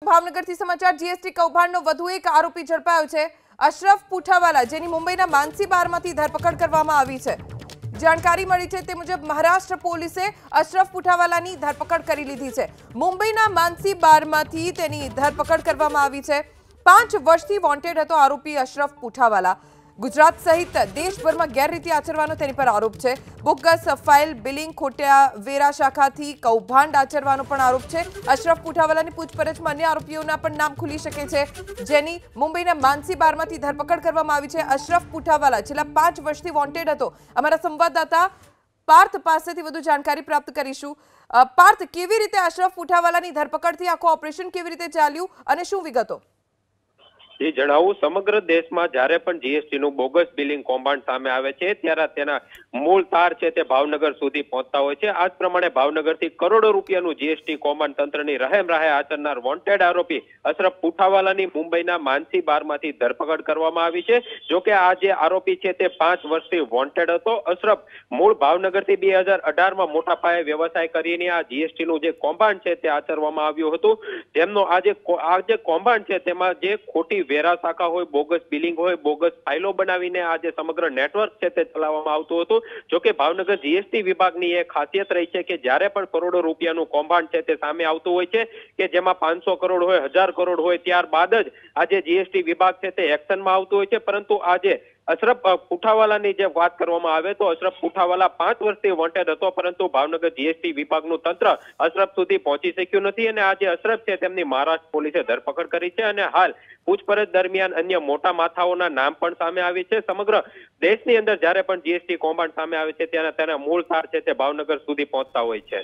ભાવનગરથી સમાચાર જીએસટી કૌભાંડનો વધુ એક આરોપી ઝડપાયો છે। અશરફ પુઠાવાલા, જેની મુંબઈના માનસી બારમાંથી ધરપકડ કરવામાં આવી છે। જાણકારી મળી છે તે મુજબ મહારાષ્ટ્ર પોલીસે અશરફ પુઠાવાલાની ધરપકડ કરી લીધી છે। મુંબઈના માનસી બારમાંથી તેની ધરપકડ કરવામાં આવી છે। 5 વર્ષથી વોન્ટેડ હતો આરોપી અશરફ પુઠાવાલા। ગુજરાત સહિત દેશભરમાં ગેરરીતિ આચરવાનો તેની પર આરોપ છે। બોગસ ફાઇલ બિલિંગ, ખોટા વેરા શાખાથી કૌભાંડ આચરવાનો પણ આરોપ છે। અશરફ પુઠાવાલાની પૂછપરછમાં અન્ય આરોપીઓના પણ નામ ખુલી શકે છે, જેની મુંબઈના માનસી બારમાંથી ધરપકડ કરવામાં આવી છે। અશરફ પુઠાવાલા છેલ્લા 5 વર્ષથી વોન્ટેડ હતો। અમારા સંવાદદાતા પાર્થ પાસેથી વધુ જાણકારી પ્રાપ્ત કરીશું। પાર્થ, કેવી રીતે અશરફ પુઠાવાલાની ધરપકડથી આખો ઓપરેશન કેવી રીતે ચાલ્યું અને શું વિગતો? એ જણાવું, સમગ્ર દેશમાં જ્યારે પણ જીએસટી નું બોગસ બિલિંગ કૌભાંડ સામે આવે છે ત્યારે તેના મૂળ તાર છે તે ભાવનગર સુધી પહોંચતા હોય છે। આ જ પ્રમાણે ભાવનગરથી કરોડો રૂપિયાનું જીએસટી કૌભાંડ તંત્રની રહેમ રાહે આચરનાર વોન્ટેડ આરોપી અશરફ પુઠાવાલાની મુંબઈના માનસી બારમાંથી ધરપકડ કરવામાં આવી છે। જોકે આ જે આરોપી છે તે 5 વર્ષથી વોન્ટેડ હતો। અશરફ મૂળ ભાવનગરથી 2018માં મોટા પાયે વ્યવસાય કરીને આ જીએસટી નું જે કૌભાંડ છે તે આચરવામાં આવ્યું હતું। તેમનો આ જે કૌભાંડ છે તેમાં જે ખોટી વેરા શાખા હોય, બોગસ બિલિંગ હોય, બોગસ ફાઇલો બનાવીને આ જે સમગ્ર નેટવર્ક છે તે ચલાવવામાં આવતું હતું। જોકે ભાવનગર જીએસટી વિભાગની એ ખાસિયત રહી છે કે જ્યારે પણ કરોડો રૂપિયાનું કૌભાંડ છે તે સામે આવતું હોય છે કે જેમાં 500 કરોડ હોય, 1000 કરોડ હોય, ત્યારબાદ જ આ જે જીએસટી વિભાગ છે તે એક્શનમાં આવતું હોય છે। પરંતુ આજે અશરફ પુઠાવાલાની જે વાત કરવામાં આવે તો અશરફ પુઠાવાલા 5 વર્ષથી વોન્ટેડ હતો, પરંતુ ભાવનગર જીએસટી વિભાગનું તંત્ર અશરફ સુધી પહોંચી શક્યું નથી અને આજે અશરફ છે તેમની મહારાષ્ટ્ર પોલીસે ધરપકડ કરી છે અને હાલ પૂછપરછ દરમિયાન અન્ય મોટા માથાઓના નામ પણ સામે આવી છે। સમગ્ર દેશની અંદર જ્યારે પણ જીએસટી કૌભાંડ સામે આવે છે ત્યારે તેના મૂળ તાર છે તે ભાવનગર સુધી પહોંચતા હોય છે।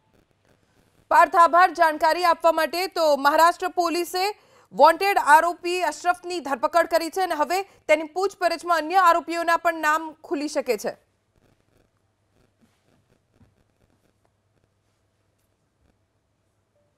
પાર્થ, આભાર જાણકારી આપવા માટે। તો મહારાષ્ટ્ર પોલીસે વોન્ટેડ આરોપી અશરફની ધરપકડ કરી છે અને હવે તેની પૂછપરછમાં અન્ય આરોપીઓના પણ નામ ખુલી શકે છે।